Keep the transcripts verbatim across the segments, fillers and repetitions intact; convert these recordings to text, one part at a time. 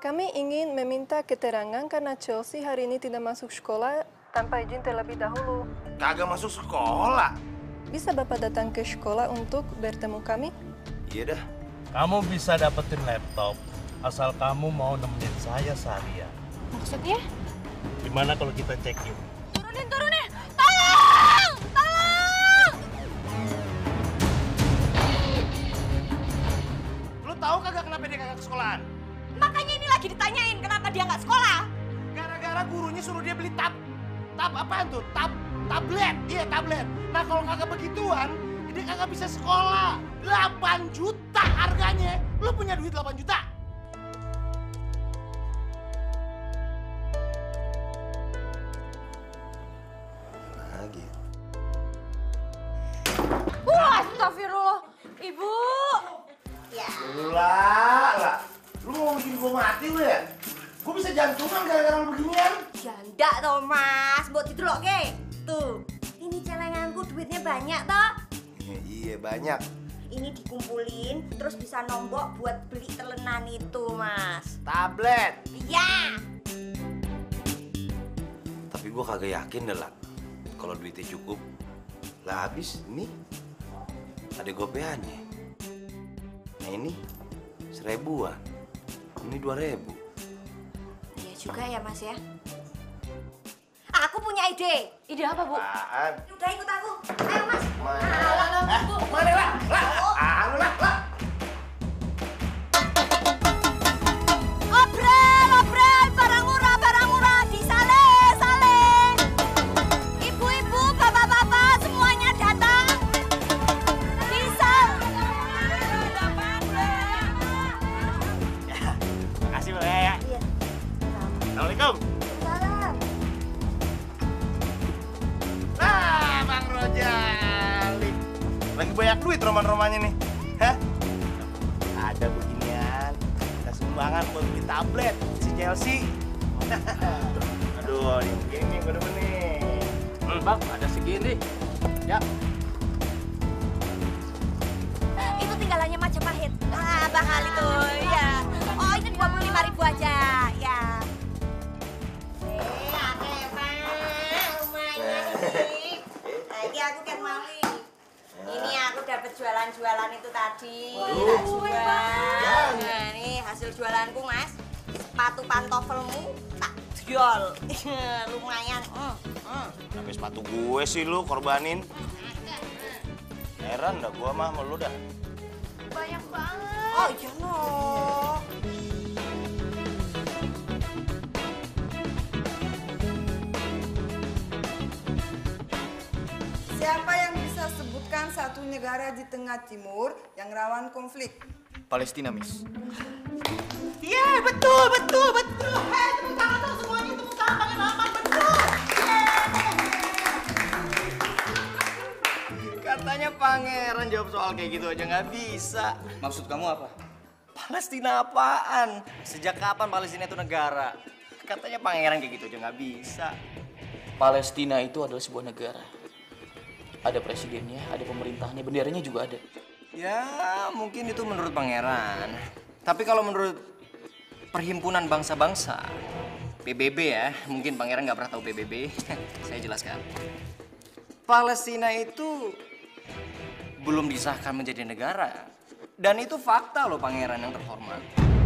Kami ingin meminta keterangan karena Chelsea hari ini tidak masuk sekolah tanpa izin terlebih dahulu. Kagak masuk sekolah? Bisa Bapak datang ke sekolah untuk bertemu kami? Iya dah. Kamu bisa dapetin laptop asal kamu mau nemenin saya seharian. Maksudnya? Gimana kalau kita check-in? Turunin, turunin! Tolong! Tolong! Lu tahu kagak kenapa dia kagak ke sekolahan? Makanya ini lagi ditanyain kenapa dia nggak sekolah. Gara-gara gurunya suruh dia beli tab. Tab apaan tuh? Tab, tablet. Iya, tablet. Nah kalau kagak begituan, dia kagak bisa sekolah. delapan juta harganya. Lu punya duit delapan juta? Lagi. Wah, astagfirullah. Ibu. Ya. Lah, lah. Lu mau bikin gua mati lu ya? Gua bisa jantungan gara-gara lu beginian. Janda toh, Mas. Buat didelok ke. Tuh. Ini celenganku duitnya banyak toh. Iya, banyak. Ini dikumpulin terus bisa nombok buat beli telenan itu, Mas. Tablet. Iya. Tapi gua kagak yakin dah, lah. Kalau duitnya cukup. Lah habis nih. Ada gopeannya. Nah ini seribuan. Ini dua ribu. Iya juga ya, Mas ya. Aku punya ide. Ide apa, Bu? Apaan? Udah ikut aku. Ayo, Mas. Mana? Ayo, Eh, Bu. mana lah? Lah, ah, lu lah, lah. Obrol, obrol, barang murah, barang murah, disale, sale. Ibu-ibu, bapak-bapak, semuanya datang. Bisa. Makasih, Mbak ya. Iya. Assalamualaikum. Salam. Nah, Bang Rojali. Lagi banyak duit roman-romannya nih. Hah? Ada beginian. Kita sumbangan buat beli tablet si Chelsea. Aduh, ini begini nih, gue demen nih. Hmm, Bang, ada segini. Ya. Itu tinggalannya Majapahit. Ah, bakal itu, ya. Oh, ini dua puluh lima ribu aja, ya. Eh, akeh, Pak. Lumayan ini. Lagi aku kan mali. Ini aku dapat jualan-jualan itu tadi. Tak jual. Nah, ini hasil jualanku, Mas. Sepatu pantofelmu tak jual. Lumayan. Mm, mm. Tapi sepatu gue sih lu korbanin. Heran dah gua mah sama lu dah. Banyak banget. Oh, iya no. Siapa yang bisa sebutkan satu negara di Tengah Timur yang rawan konflik? Palestina, Miss. Iya, betul, betul, betul. Hei, tepuk tangan dong semuanya, tepuk tangan pakai nama, betul. Katanya pangeran jawab soal kayak gitu aja nggak bisa. Maksud kamu apa? Palestina apaan? Sejak kapan Palestina itu negara? Katanya pangeran kayak gitu aja nggak bisa. Palestina itu adalah sebuah negara. Ada presidennya, ada pemerintahnya, benderanya juga ada. Ya, mungkin itu menurut pangeran. Tapi kalau menurut Perhimpunan Bangsa-Bangsa, P B B ya, mungkin pangeran nggak pernah tahu P B B. Saya jelaskan. Palestina itu belum disahkan menjadi negara. Dan itu fakta loh pangeran yang terhormat.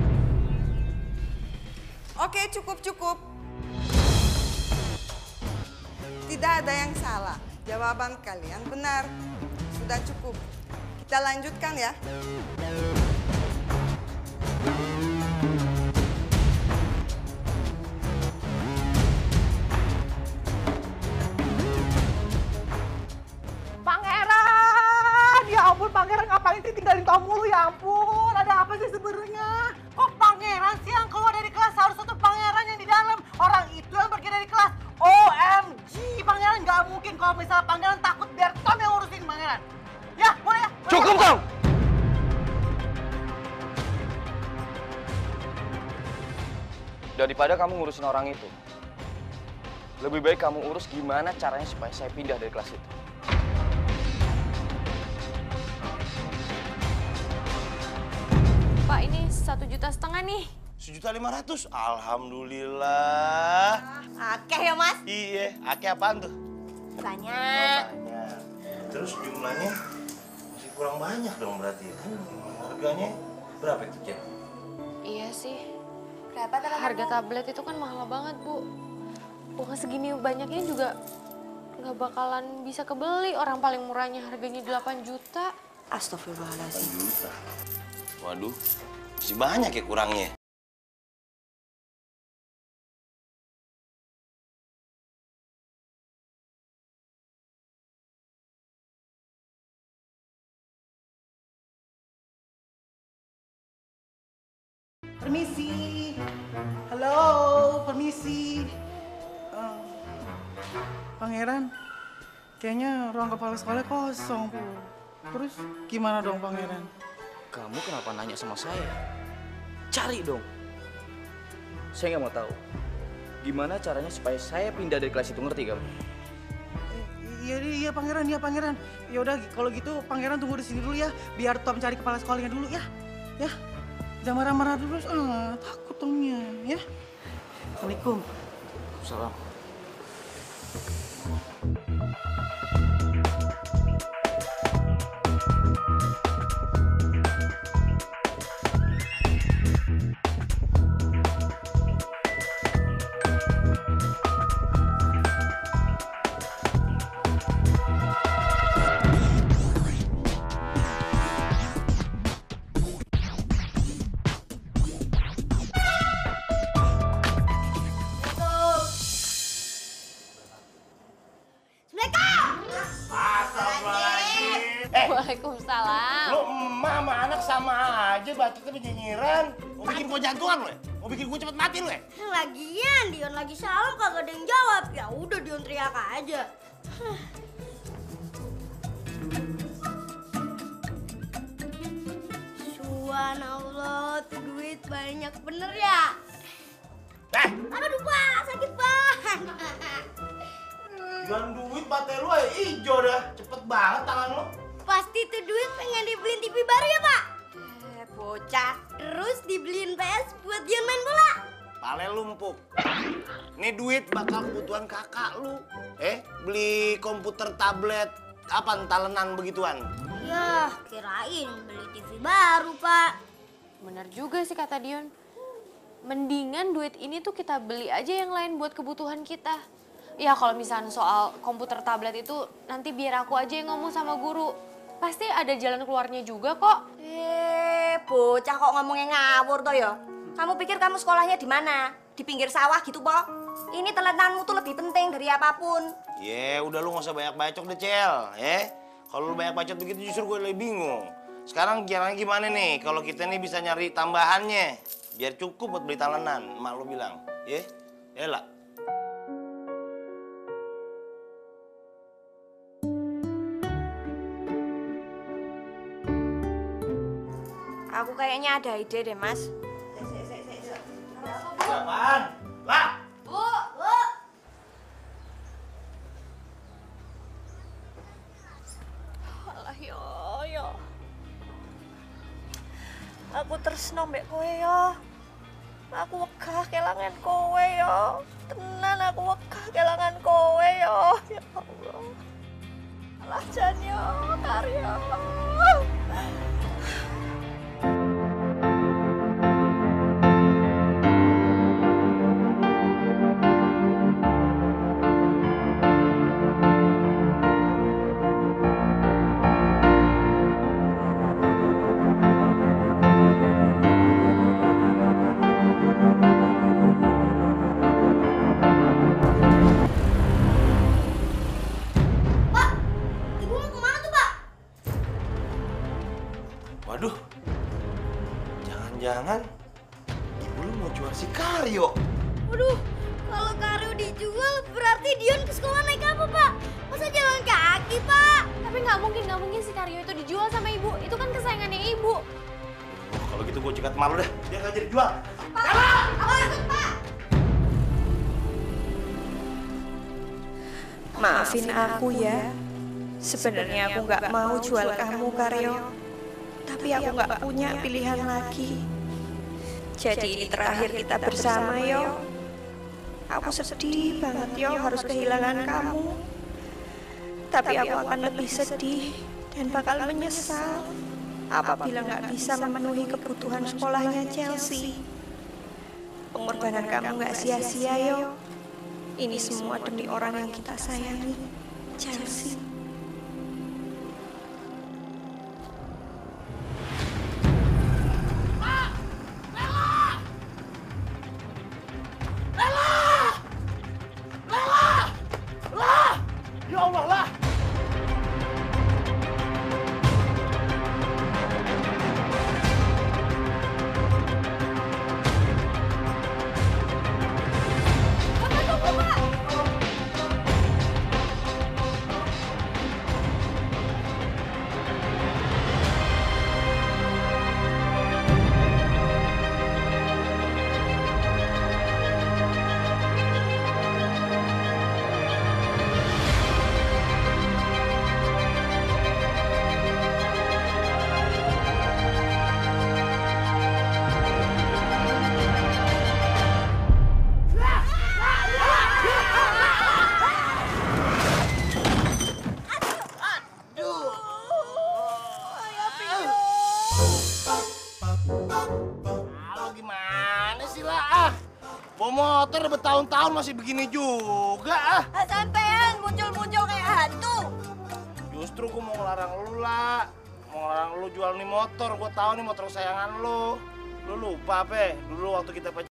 Oke, cukup-cukup. Tidak ada yang salah. Jawaban kalian benar. Sudah cukup. Kita lanjutkan ya. Pangeran! Ya ampun, Pangeran ngapain sih tinggalin kamu lu? Ya ampun, ada apa sih sebenarnya? Kok Pangeran sih yang keluar dari kelas? Harus satu Pangeran yang di dalam. Orang itu yang pergi dari kelas. O M G, Pangeran nggak mungkin kalau misalnya Pangeran takut biar Tom yang ngurusin Pangeran. Ya, boleh ya? Boleh. Cukup, Tom! Daripada kamu ngurusin orang itu, lebih baik kamu urus gimana caranya supaya saya pindah dari kelas itu. Pak, ini satu juta setengah nih. Sejuta lima ratus. Alhamdulillah. Akeh ya, Mas? Iya, akeh apaan tuh? Banyak. Oh, banyak. Terus jumlahnya masih kurang banyak dong berarti. Hmm, harganya berapa itu, Cek? Iya sih. Berapa tadi? Harga tablet itu kan mahal banget, Bu. Uang segini banyaknya juga nggak bakalan bisa kebeli. Orang paling murahnya harganya delapan juta. Astagfirullahaladzim. delapan juta. Waduh, masih banyak ya kurangnya. Permisi. Halo, permisi. Uh, Pangeran, kayaknya ruang kepala sekolah kosong, Bu. Terus gimana dong, Pangeran? Kamu kenapa nanya sama saya? Cari dong. Saya nggak mau tahu. Gimana caranya supaya saya pindah dari kelas itu, ngerti kamu? Iya, iya, Pangeran, iya, Pangeran. Ya udah, kalau gitu Pangeran tunggu di sini dulu ya, biar Tom cari kepala sekolahnya dulu ya. Ya. Jangan marah-marah dulu, ah, takut Tomnya, ya. Assalamualaikum. Salam. Waalaikumsalam. Lo emak sama anak sama aja, bacotnya penyinyiran. Mau bikin gua jantungan lo ya? Mau bikin gua cepet mati lo ya? Lagian Dion lagi salam kagak ada yang jawab. Ya udah Dion teriak aja. Subhanallah, tuh duit banyak bener ya? Eh, Aduh Pak, sakit banget. jualan duit batai lo ya ijo dah. Cepet banget tangan lo. Pasti tuh duit pengen dibeliin T V baru ya Pak? Eh, bocah. Terus dibeliin P S buat Dion main bola. Pale lumpuk. Nih duit bakal kebutuhan kakak lu. Eh, beli komputer, tablet, apa talenan begituan. Yah, kirain beli T V baru Pak. Bener juga sih kata Dion. Mendingan duit ini tuh kita beli aja yang lain buat kebutuhan kita. Ya kalau misalnya soal komputer tablet itu nanti biar aku aja yang ngomong sama guru. Pasti ada jalan keluarnya juga kok. Eh, bocah kok ngomongnya ngawur toh ya? Kamu pikir kamu sekolahnya di mana? Di pinggir sawah gitu, Pok? Ini telenanmu tuh lebih penting dari apapun. Ye, yeah, udah lu nggak usah banyak bacok deh, Cel. Ya, kalau lu banyak bacot begitu justru gue lebih bingung. Sekarang caranya gimana nih? Kalau kita nih bisa nyari tambahannya, biar cukup buat beli talenan, emak lu bilang. Ya, yeah? Ya lah. Aku kayaknya ada ide deh, Mas. Apaan? Lah! Bu, Bu. Alah yo yo. Aku tresno mbek kowe yo. Aku wegah kelangan kowe yo. Tenan aku wegah kelangan kowe yo. Ya Allah. Alah jan yo, Karyo. Waduh, jangan-jangan ibu lu mau jual si Karyo. Waduh, kalau Karyo dijual berarti Dion ke sekolah naik apa, Pak? Masa jalan kaki, Pak? Tapi nggak mungkin, nggak mungkin si Karyo itu dijual sama ibu. Itu kan kesayangannya ibu. Oh, kalau gitu gue cekat malu dah, dia nggak jadi jual. Pak, aku ikut, Pak. Maafin aku ya. Sebenarnya aku nggak mau jual kamu, Karyo. Tapi aku nggak punya pilihan lagi. Jadi ini terakhir kita bersama, Yo. Aku sedih banget, Yo, harus kehilangan kamu. Tapi aku akan lebih sedih dan bakal menyesal apabila nggak bisa memenuhi kebutuhan sekolahnya Chelsea. Pengorbanan kamu nggak sia-sia, Yo. Ini semua demi orang yang kita sayangi, Chelsea. Ya Allah lah. Motor bertahun-tahun masih begini juga ah. Sampean muncul-muncul kayak hantu. Justru gue mau ngelarang lu lah. Mau ngelarang lu jual nih motor. Gue tahu nih motor kesayangan lu. Lu lupa apa? Dulu waktu kita pacaran.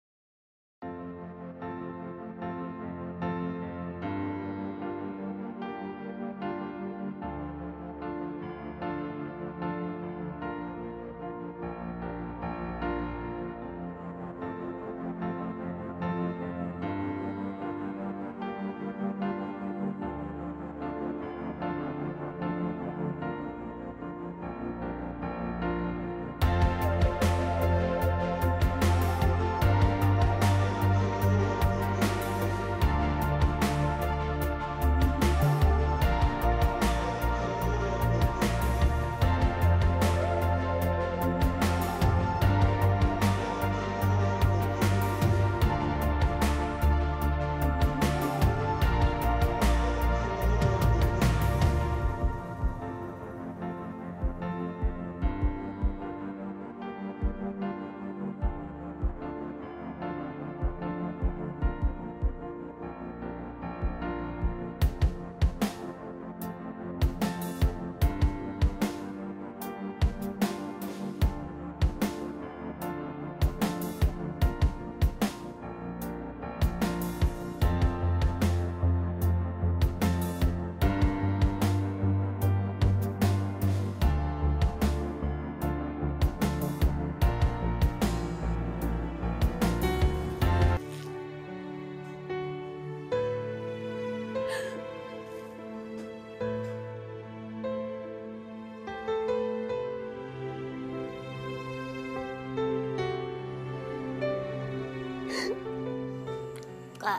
Kak,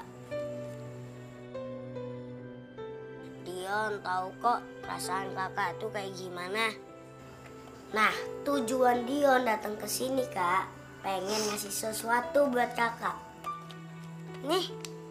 Dion tahu kok perasaan kakak tuh kayak gimana. Nah, tujuan Dion datang ke sini, Kak, pengen ngasih sesuatu buat kakak. Nih.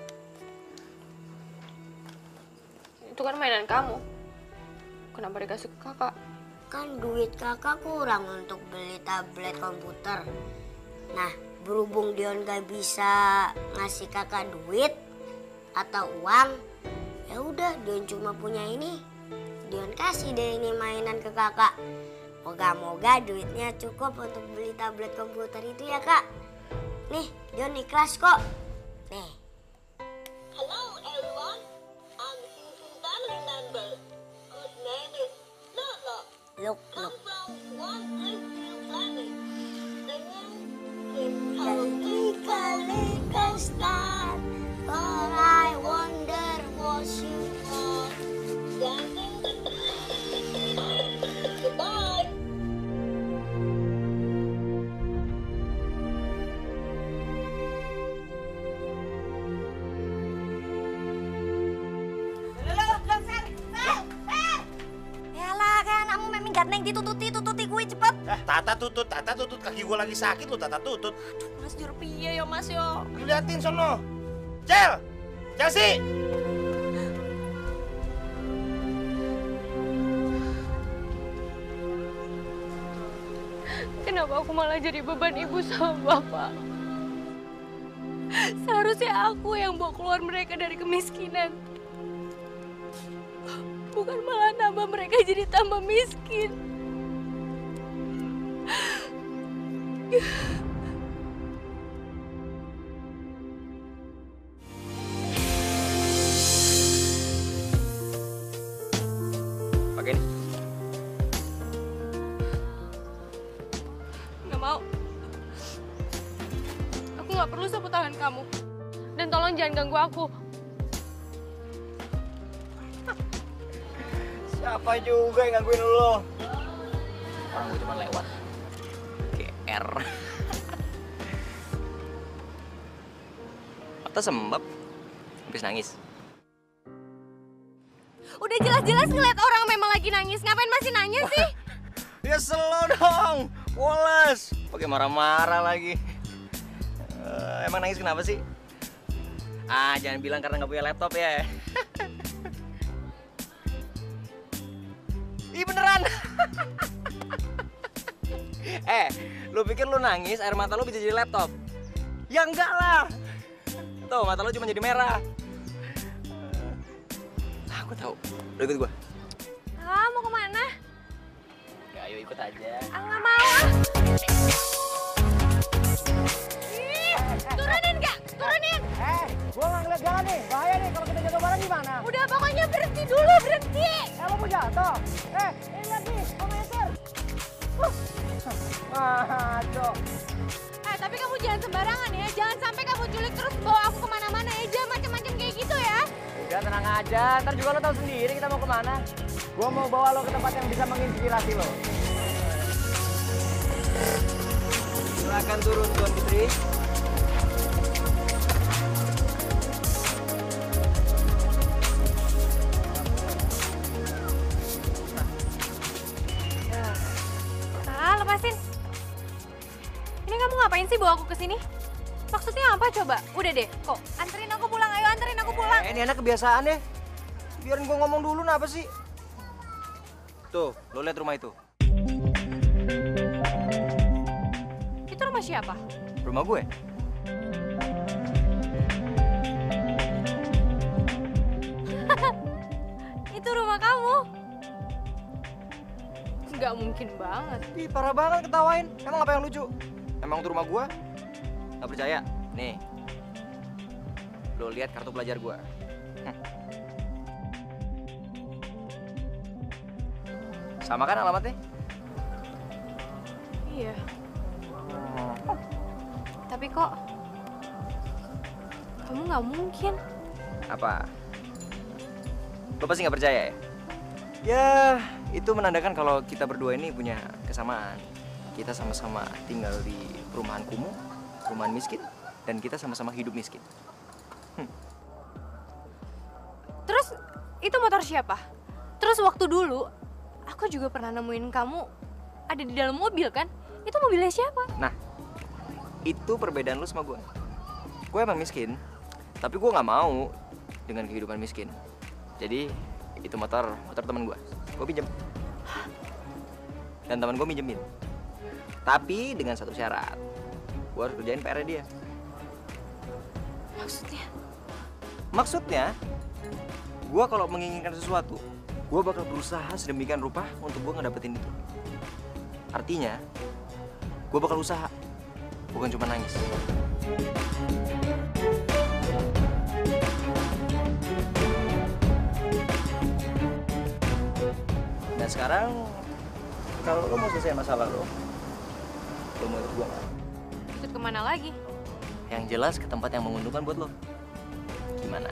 Itu kan mainan kamu. Kenapa dikasih ke kakak? Kan duit kakak kurang untuk beli tablet komputer. Nah, berhubung Dion gak bisa ngasih kakak duit atau uang, ya udah Dion cuma punya ini. Dion kasih deh ini mainan ke kakak. Moga-moga duitnya cukup untuk beli tablet komputer itu ya, Kak. Nih, Dion ikhlas kok. Nih. Hello everyone, I'm using family member whose name is Lolo. Look, look. I'm from one Israel family. Kali-kali star, but I wonder what you are. Goodbye. Yalah, kan kamu memang minggat neng ditututi tututi kuwi cepet. Eh, Tata tutut, Tata tutut, kaki gue lagi sakit lu Tata tutut. Mas jur piye ya Mas yo. Liatin sono. Cel, Chelsea. Kenapa aku malah jadi beban ibu sama bapak? Seharusnya aku yang bawa keluar mereka dari kemiskinan. Bukan malah nambah mereka jadi tambah miskin. Pakai ini. Nggak mau. Aku nggak perlu sapu tangan kamu. Dan tolong jangan ganggu aku. Siapa juga yang gangguin lo? Orang gue cuma lewat. G R. Mata sembab. Habis nangis. Udah jelas-jelas ngeliat orang memang lagi nangis. Ngapain masih nanya sih? Ya slow dong. Woles. Pakai marah-marah lagi. Uh, emang nangis kenapa sih? Ah, jangan bilang karena nggak punya laptop ya. Ih beneran. Eh, lu pikir lu nangis air mata lu bisa jadi laptop? Ya enggak lah. Tuh, mata lu cuma jadi merah. Ah, aku tahu. Lu ikut gua. Ah, mau kemana? Ya, ayo ikut aja. Ah, nggak mau ah. Ih, turunin nggak? Turunin. Eh, gua nggak ngeliat jalan nih. Bahaya nih kalau kita jatuh bareng gimana? Udah, pokoknya berhenti dulu, berhenti. Eh, lo mau jatuh? Eh, ini lihat nih, mau meter. Huh. Ngaco. Eh, tapi kamu jangan sembarangan ya. Jangan sampai kamu culik terus bawa aku kemana-mana ya. Jangan macam-macam kayak gitu ya. Udah tenang aja, ntar juga lo tahu sendiri kita mau kemana. Gua mau bawa lo ke tempat yang bisa menginspirasi lo. Silakan turun, Tuan Putri. Ah, lepasin. Ini kamu ngapain sih bawa aku ke sini? Maksudnya apa coba? Udah deh, kok anterin aku pulang. Ayo anterin aku pulang. Eh, ini anak kebiasaan deh. Biarin gua ngomong dulu, kenapa sih? Tuh, lo lihat rumah itu. Itu rumah siapa? Rumah gue. Itu rumah kamu. Nggak mungkin banget. Ih, parah banget ketawain. Emang apa yang lucu? Emang itu rumah gua? Nggak percaya? Nih. Lo lihat kartu pelajar gua. Hm. Sama kan alamatnya? Iya. Tapi kok kamu nggak mungkin. Apa? Lo pasti nggak percaya ya? Ya, itu menandakan kalau kita berdua ini punya kesamaan. Kita sama-sama tinggal di perumahan kumuh, perumahan miskin, dan kita sama-sama hidup miskin. Hm. Terus itu motor siapa? Terus waktu dulu aku juga pernah nemuin kamu ada di dalam mobil kan? Itu mobilnya siapa? Nah, itu perbedaan lu sama gue. Gue emang miskin, tapi gue nggak mau dengan kehidupan miskin. Jadi itu motor motor teman gue, gue pinjem. Dan teman gue minjemin. Tapi dengan satu syarat, gue harus kerjain P R-nya dia. Maksudnya? Maksudnya, gue kalau menginginkan sesuatu, gue bakal berusaha sedemikian rupa untuk gue ngedapetin itu. Artinya, gue bakal usaha, bukan cuma nangis. Dan sekarang, kalau lo mau selesai masalah lo, lo mau ikut gue nggak? Ikut kemana lagi? Yang jelas ke tempat yang menguntungkan buat lo. Gimana?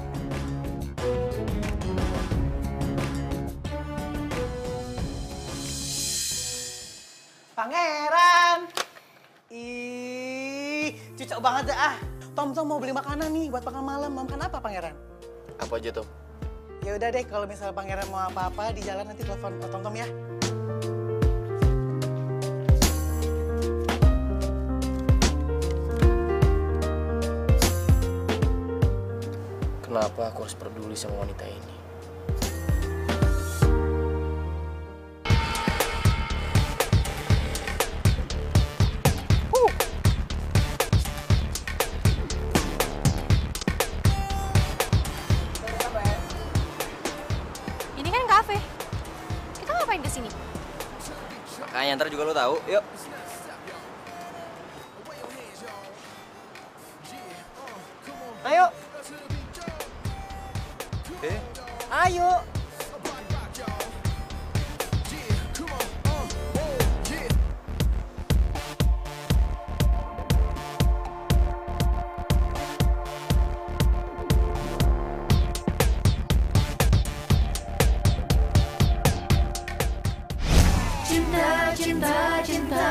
Pangeran! Ih, cocok banget dah ah. Tom Tom mau beli makanan nih buat makan malam. Mau makan apa Pangeran? Apa aja tuh? Ya udah deh, kalau misalnya Pangeran mau apa-apa di jalan nanti telepon Tom Tom ya. Kenapa aku harus peduli sama wanita ini? Ini kan kafe. Kita ngapain kesini? Makanya ntar juga lo tahu. Yuk. Ayo. Eh? Ayo. Cinta, cinta, cinta.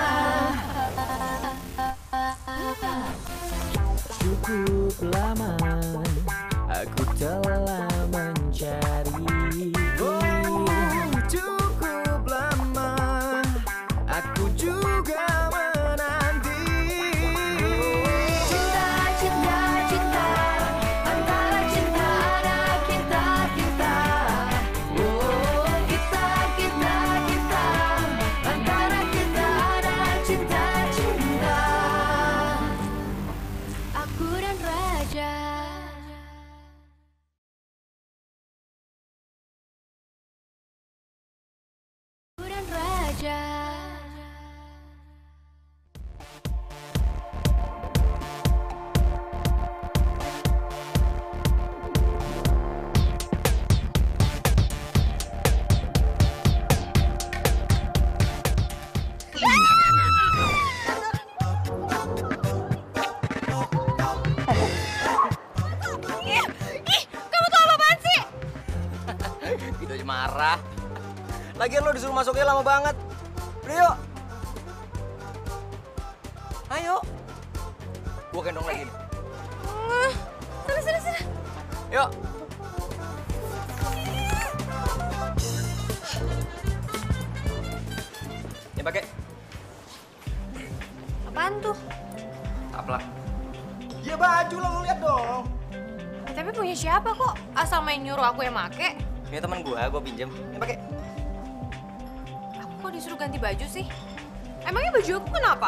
Cukup lama aku telah mencari. Oh, cukup lama aku juga menanti. Cinta, cinta, cinta. Antara cinta ada kita, kita. Oh, kita, kita, kita. Antara kita ada cinta, cinta. Aku dan Raja. Aku dan Raja. Ih, ih, kamu tuh apaan sih? Gitu aja marah. Lagian lo disuruh masuknya lama banget. Udah yuk. Ayo. Gua gendong lagi nih. Sana, sana, sana. Yuk. Ini pakai. Apaan tuh? Taplak. Ya baju lo lihat dong. Ya, tapi punya siapa kok? Asal main nyuruh aku yang make. Ini teman gua, gua pinjem. Ini pakai. Aku kok disuruh ganti baju sih? Emangnya baju aku kenapa?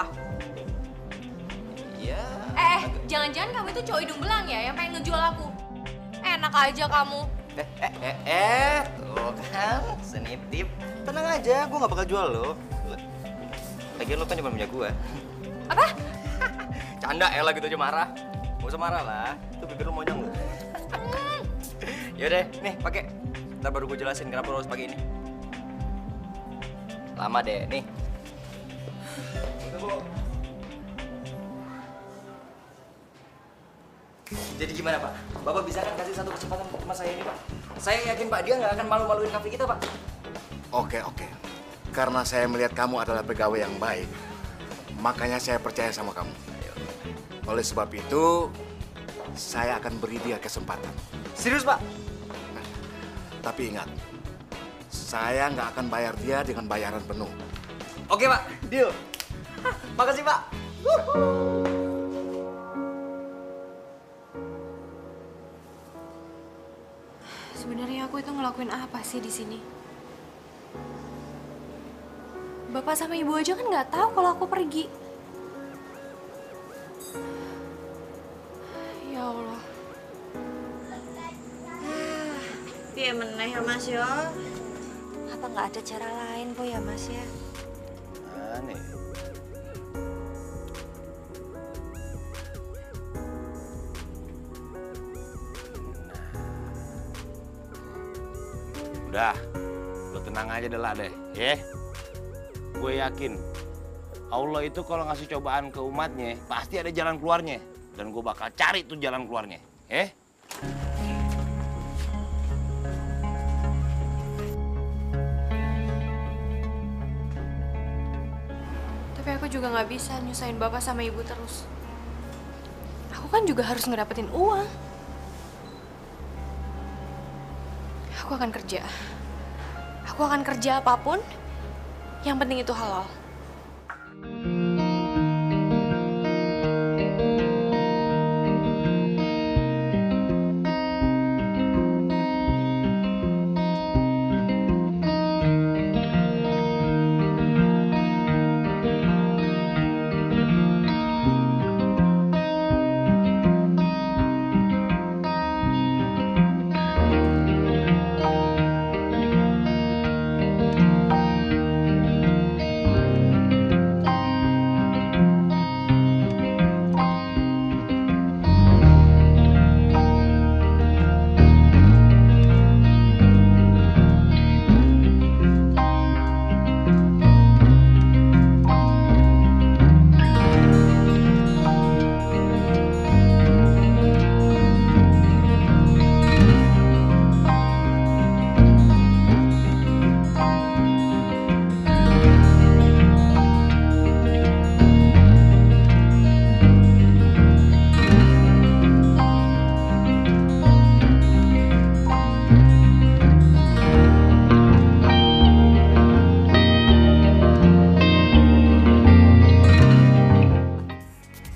Iya. Eh, eh, jangan-jangan kamu itu cowok hidung belang ya yang pengen ngejual aku? Enak aja kamu. Eh, eh, eh, eh, tuh kan, senitip. Tenang aja, gua nggak bakal jual lo. Lagian lo kan cuma punya gua. Apa? Canda ya lah gitu aja marah. Gak usah marah lah, itu bibir lo monyong lo. Yaudah, nih pakai. Ntar baru gue jelasin kenapa lo harus pakai ini. Lama deh, nih. Jadi gimana Pak? Bapak bisa kan kasih satu kesempatan sama saya ini Pak? Saya yakin Pak, dia nggak akan malu-maluin kafe kita Pak. Oke, oke. Karena saya melihat kamu adalah pegawai yang baik, makanya saya percaya sama kamu. Oleh sebab itu, saya akan beri dia kesempatan. Serius Pak? Nah, tapi ingat, saya nggak akan bayar dia dengan bayaran penuh. Oke Pak, deal. Makasih Pak. Sebenarnya aku itu ngelakuin apa sih di sini? Bapak sama ibu aja kan nggak tahu kalau aku pergi. Ya Allah. Piye meneh ya Mas yo? Apa nggak ada cara lain po ya Mas ya? Aneh. Udah, lo tenang aja deh lah deh, ya. Gue yakin Allah itu kalau ngasih cobaan ke umatnya pasti ada jalan keluarnya, dan gue bakal cari tuh jalan keluarnya, ya. Tapi aku juga nggak bisa nyusahin bapak sama ibu terus. Aku kan juga harus ngedapetin uang. Aku akan kerja. Aku akan kerja apapun. Yang penting itu halal.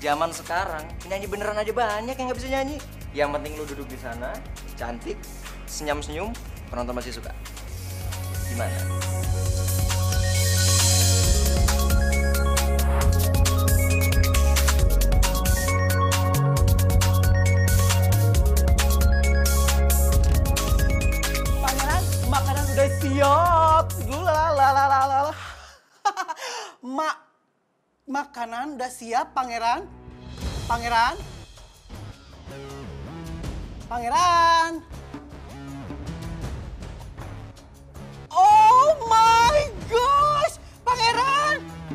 zaman sekarang penyanyi beneran aja banyak yang nggak bisa nyanyi. Yang penting lu duduk di sana, cantik, senyum-senyum, penonton masih suka. Gimana? Pangeran, makanan udah siap. Lalalala. Mak, makanan udah siap, Pangeran. Pangeran. Pangeran. Oh my gosh, Pangeran.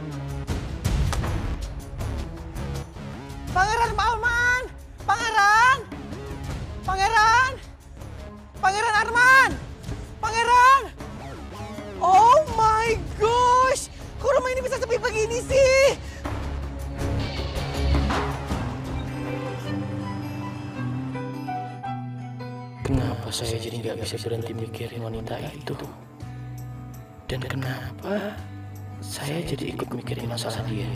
Pangeran Arman. Pangeran. Pangeran. Pangeran Arman. Pangeran. Oh my gosh. Kok rumah ini bisa sepi begini sih? Kenapa saya jadi nggak bisa berhenti mikirin wanita itu? Dan kenapa saya jadi ikut mikirin masalah dia?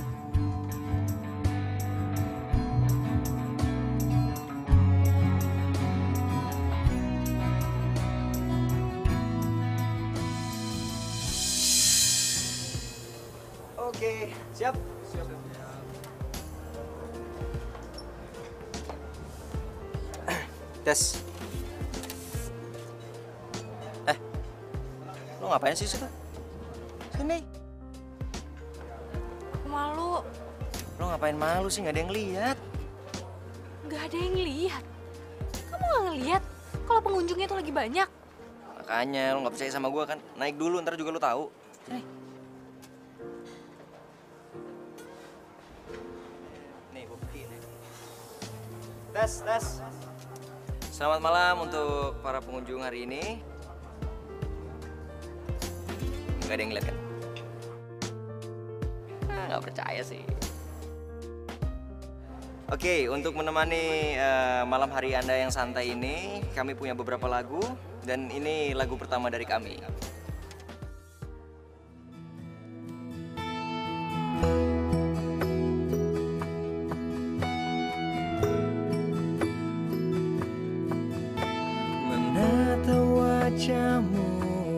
Oke, siap? Siap. Tes. Eh, lo ngapain sih, Suka? Sini. Malu. Lo ngapain malu sih? Nggak ada yang lihat. Nggak ada yang lihat. Kamu nggak ngelihat kalau pengunjungnya tuh lagi banyak? Makanya lo nggak percaya sama gue kan? Naik dulu, ntar juga lo tahu. Sini. Nih, gue buktiin ya. Tes, tes. Selamat malam untuk para pengunjung hari ini. Nggak ada yang ngeliat kan? Ah, nggak percaya sih. Oke, untuk menemani uh, malam hari Anda yang santai ini, kami punya beberapa lagu. Dan ini lagu pertama dari kami. Menata wajahmu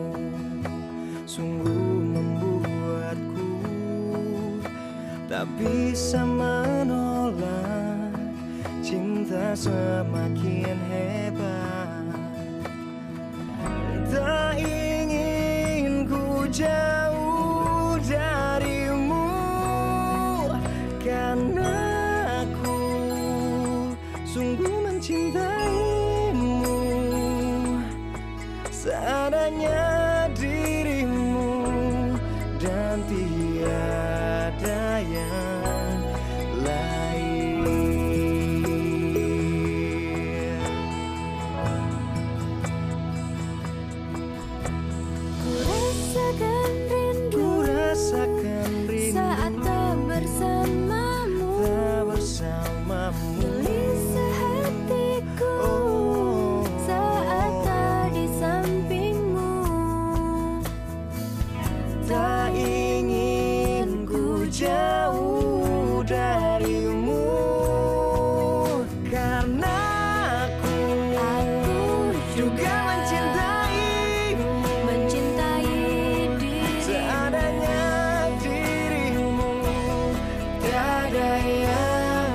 sungguh membuatku tak bisa menolak, cinta semakin hebat. Tak ingin ku jauh darimu, karena aku sungguh mencintaimu. Seadanya dirimu dan tiada yang lain. Ku rasakan rindu, Ku rasakan rindu saat tak bersamamu, tak bersamamu. gelisah hatiku Oh, saat tak di sampingmu. tak ingin ku jauh darimu, karena aku, Aku juga mencintaimu. mencintai dirimu. Seadanya dirimu, tiada yang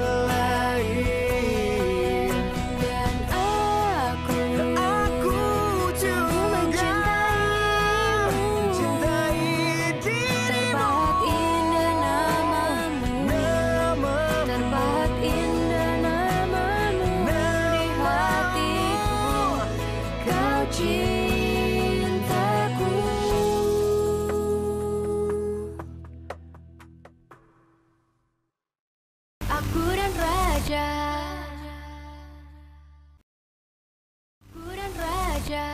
lain. Dan aku, Aku juga mencintaimu. mencintai dirimu. Terpahat indah namamu, Nama terpahat indah namamu di hatiku. Kau cintaku. Aku dan raja, aku dan raja.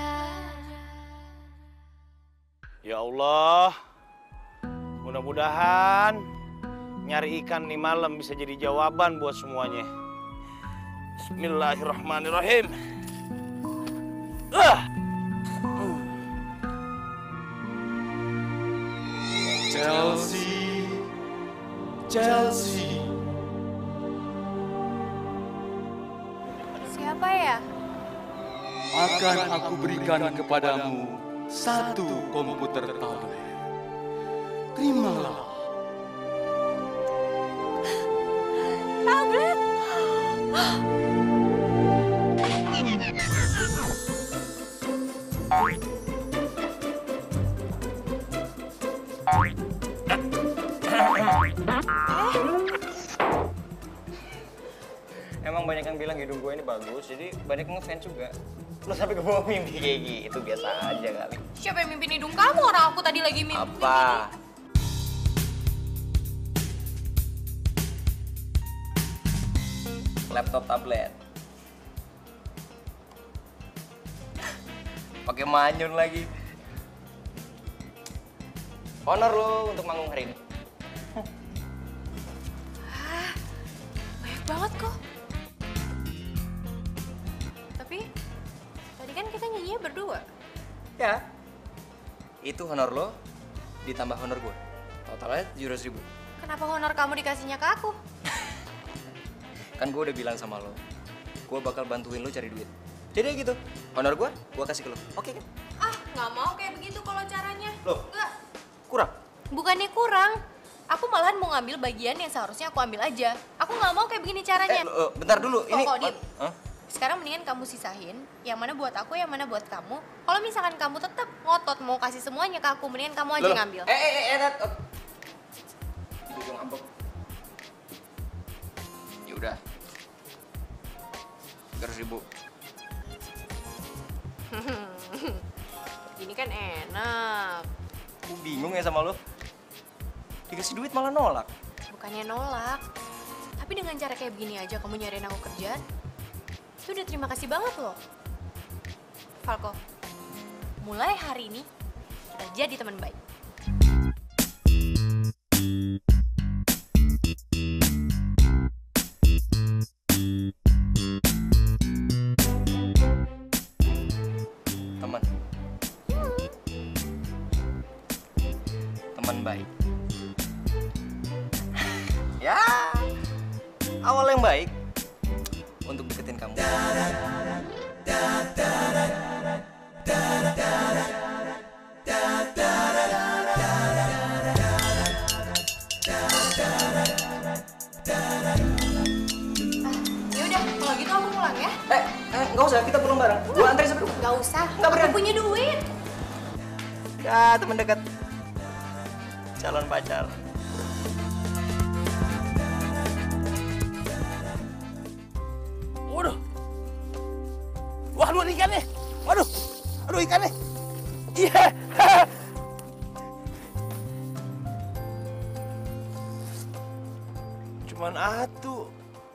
Ya Allah, mudah-mudahan nyari ikan nih malam bisa jadi jawaban buat semuanya. Bismillahirrahmanirrahim. Ah. Chelsea, Chelsea, apa ya? Akan aku berikan kepadamu satu komputer tablet. Terimalah. Tablet? Emang banyak yang bilang hidung gue ini bagus, jadi banyak yang ngefans juga. Lo sampai ke bawah mimpi kayak gitu, biasa aja kali. Siapa yang mimpin hidung kamu? Orang aku tadi lagi mimpi. Apa? Laptop tablet. Pakai manyun lagi. Honor lo untuk manggung hari ini. Hah, banyak banget kok. Tapi tadi kan kita nyanyinya berdua. Ya. Itu honor lo ditambah honor gue. Totalnya tujuh ratus ribu. Kenapa honor kamu dikasihnya ke aku? Kan gue udah bilang sama lo, gue bakal bantuin lo cari duit. Jadi gitu, honor gue, gue kasih ke lo. Oke kan? Ah, nggak mau kayak begitu kalau caranya. Loh? Nggak. Kurang? Bukannya kurang. Aku malahan mau ngambil bagian yang seharusnya aku ambil aja. Aku nggak mau kayak begini caranya. Eh, uh, bentar dulu. Ini. Kok, Din? Huh? Sekarang mendingan kamu sisahin, yang mana buat aku, yang mana buat kamu. Kalau misalkan kamu tetap ngotot mau kasih semuanya ke aku, mendingan kamu aja Loh, ngambil. Eh, eh, eh, eh, oh. Itu gue ngambek. Ya udah. tiga ratus ribu. Gini kan enak. Gue bingung ya sama lo. Dikasih duit malah nolak. Bukannya nolak. Tapi dengan cara kayak begini aja kamu nyariin aku kerjaan. Itu udah terima kasih banget loh. Falco, mulai hari ini kita jadi teman baik. Teman. Teman baik. Ya, awal yang baik untuk deketin kamu. Yaudah, kalau gitu aku pulang ya. Eh, eh nggak usah, kita pulang bareng. Gua anterin sampai rumah. Nggak usah, Nggak aku berani. punya duit. Ya, teman dekat. Calon pacar. Waduh. Waduh, ada ikannya. Waduh. Aduh, ikannya. Iya. Cuman atu.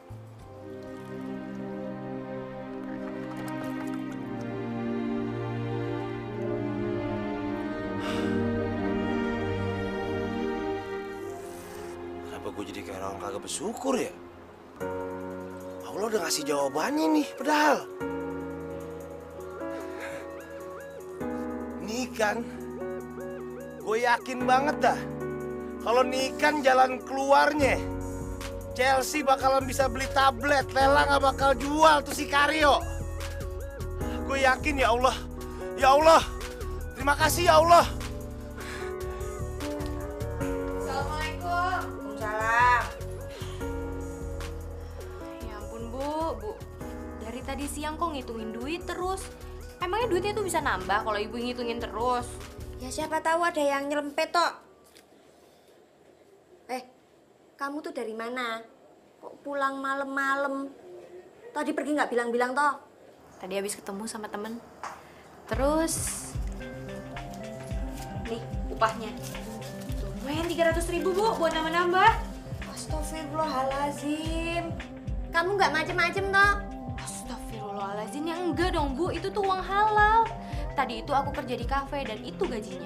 Kenapa gue jadi kayak orang kagak bersyukur ya? Allah udah ngasih jawabannya nih, padahal. Nih kan, gue yakin banget dah. Kalau nih kan jalan keluarnya, Chelsea bakalan bisa beli tablet, Lela nggak bakal jual tuh si Karyo. Gue yakin ya Allah, ya Allah, terima kasih ya Allah. Assalamualaikum. Waalaikumsalam. Ya ampun Bu, Bu. Dari tadi siang kok ngitungin duit terus. Emangnya duitnya tuh bisa nambah kalau Ibu ngitungin terus? Ya siapa tahu ada yang nyelempet tok. Eh, kamu tuh dari mana? Kok pulang malam-malam? Tadi pergi nggak bilang-bilang toh? Tadi habis ketemu sama temen. Terus nih upahnya. Tuh, lumayan tiga ratus ribu Bu buat nambah-nambah. Astagfirullahaladzim. Kamu nggak macem-macem toh? Astagfirullahaladzim, ya enggak dong Bu, itu tuh uang halal. Tadi itu aku kerja di kafe dan itu gajinya.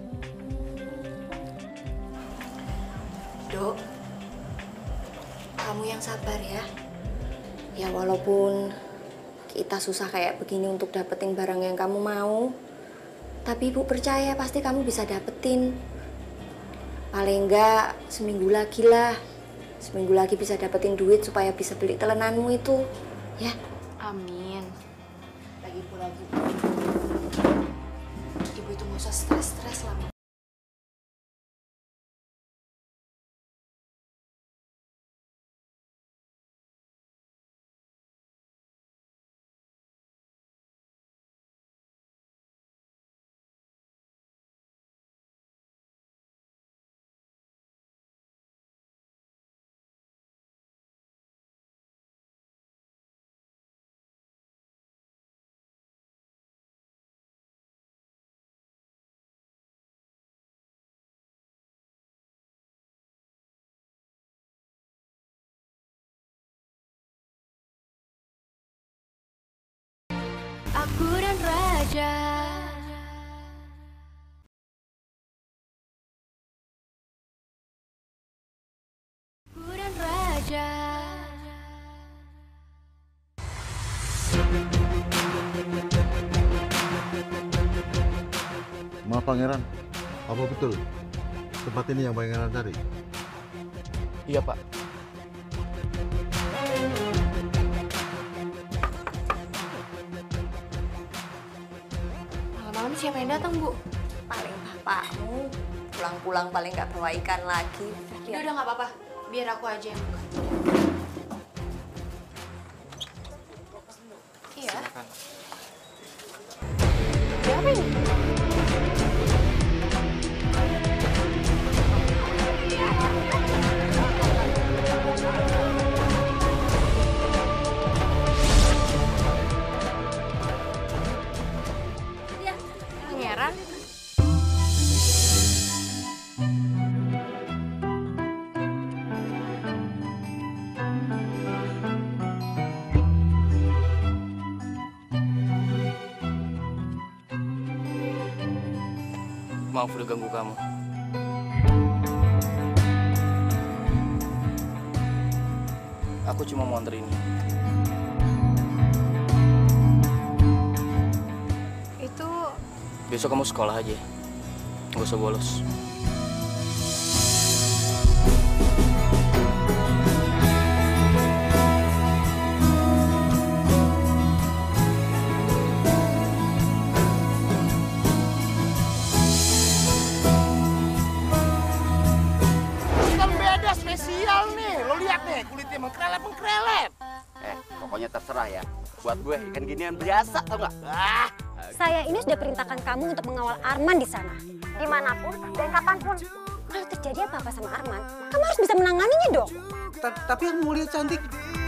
Dok, kamu yang sabar ya. Ya walaupun kita susah kayak begini untuk dapetin barang yang kamu mau, tapi Ibu percaya pasti kamu bisa dapetin. Paling enggak seminggu lagi lah. Seminggu lagi bisa dapetin duit supaya bisa beli telenanmu itu. Ya. Amin. Lagi pula Bu, Ibu itu nggak usah stres-stres lah. Aku dan Raja. Aku dan Raja. Maaf Pangeran, apa betul tempat ini yang Pangeran cari? Iya Pak. Malam-malam siapa yang datang, Bu? Paling bapakmu. Pulang-pulang paling nggak bawa ikan lagi. Udah, udah nggak apa-apa. Biar aku aja yang buka. Iya. Siapa ini? Pangeran. Maaf udah ganggu kamu. Aku cuma mau anter ini. Itu Besok kamu sekolah aja. Gak usah bolos. Kan beda spesial nih. Lo lihat nih kulitnya mengkrelet-mengkrelet. Eh, pokoknya terserah ya. Buat gue ikan ginian biasa, tau nggak? Ah, Saya ini sudah perintahkan kamu untuk mengawal Arman di sana. Dimanapun dan kapanpun. Kalau terjadi apa-apa sama Arman, kamu harus bisa menanganinya dong. Ta- Tapi aku mau lihat cantik.